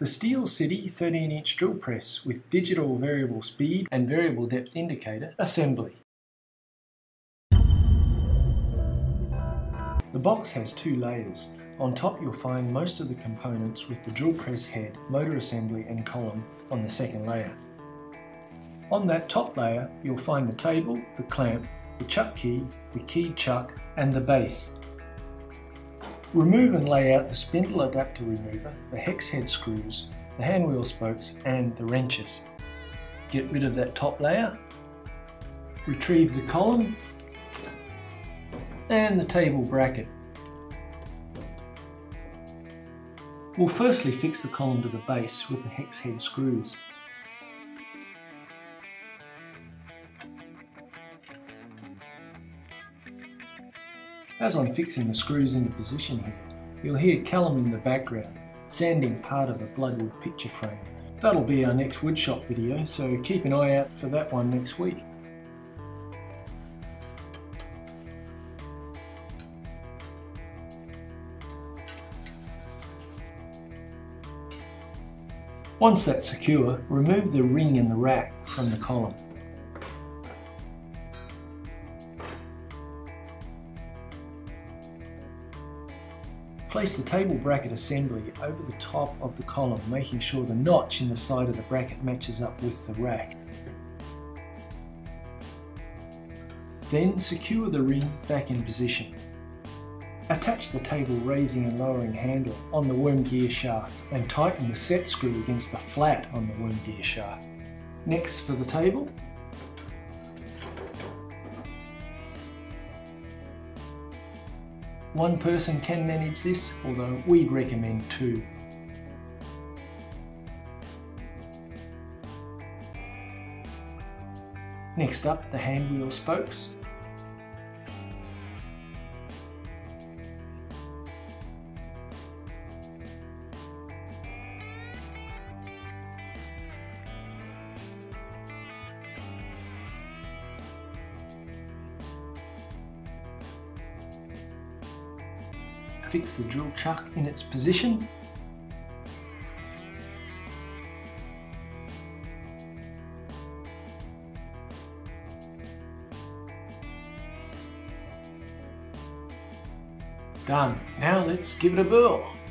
The Steel City 13-inch drill press with digital variable speed and variable depth indicator assembly. The box has two layers. On top you'll find most of the components with the drill press head, motor assembly and column on the second layer. On that top layer you'll find the table, the clamp, the chuck key, the keyed chuck and the base. Remove and lay out the spindle adapter remover, the hex head screws, the handwheel spokes and the wrenches. Get rid of that top layer. Retrieve the column and the table bracket. We'll firstly fix the column to the base with the hex head screws. As I'm fixing the screws into position here, you'll hear Callum in the background, sanding part of a bloodwood picture frame. That'll be our next woodshop video, so keep an eye out for that one next week. Once that's secure, remove the ring in the rack from the column. Place the table bracket assembly over the top of the column, making sure the notch in the side of the bracket matches up with the rack. Then secure the ring back in position. Attach the table raising and lowering handle on the worm gear shaft and tighten the set screw against the flat on the worm gear shaft. Next, for the table, one person can manage this, although we'd recommend two. Next up, the handwheel spokes. Fix the drill chuck in its position. Done. Now let's give it a whirl.